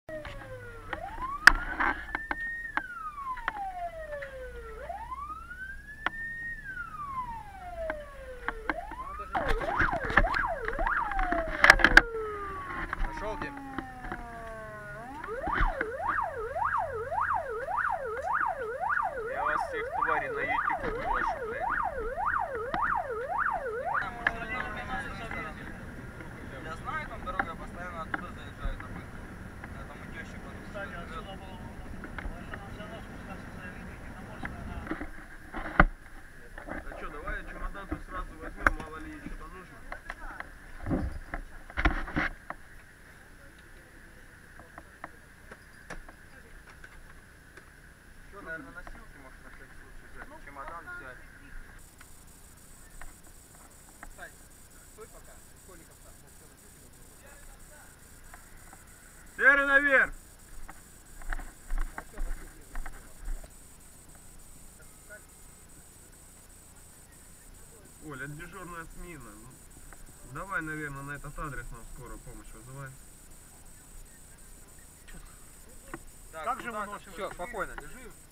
Нашел, Дим? Я вас всех, твари, на YouTube выложу, блядь. Я знаю, там дорога постоянно оттуда заезжает на быстро. Я там у тещи подушка. А что, давай чемодан-то сразу возьмем, мало ли что-то нужно. Что, наверное, носилки может на всякий случай взять, чемодан взять. Сань, стой пока, школьников там, Серый наверх! Оля, это дежурная смена. Ну, давай, наверное, на этот адрес нам скорую помощь вызывай. Так, как же мы носим? Все, спокойно, лежи.